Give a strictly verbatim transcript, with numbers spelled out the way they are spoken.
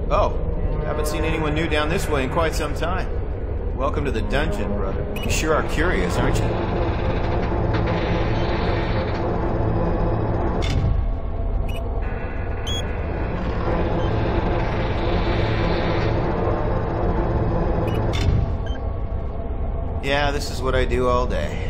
Oh, haven't seen anyone new down this way in quite some time. Welcome to the dungeon, brother. You sure are curious, aren't you? Yeah, this is what I do all day.